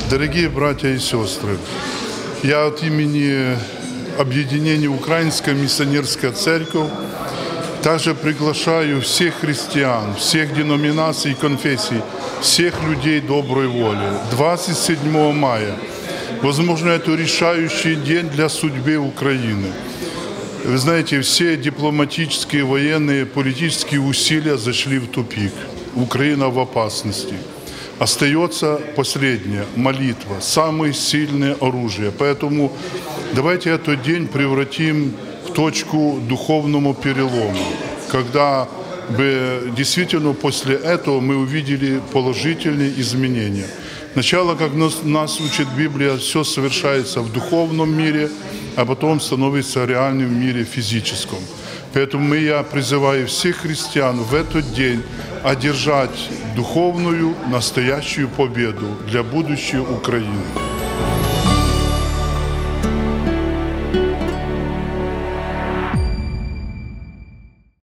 Дорогие братья и сестры, я от имени объединения Украинская миссионерская церковь также приглашаю всех христиан, всех деноминаций и конфессий, всех людей доброй воли. 27 мая, возможно, это решающий день для судьбы Украины. Вы знаете, все дипломатические, военные, политические усилия зашли в тупик. Украина в опасности. Остается последнее – молитва, самое сильное оружие. Поэтому давайте этот день превратим в точку духовному перелома, когда бы действительно после этого мы увидели положительные изменения. Сначала, как нас учит Библия, все совершается в духовном мире, а потом становится реальным в мире физическом. Поэтому я призываю всех христиан в этот день одержать духовную, настоящую победу для будущей Украины.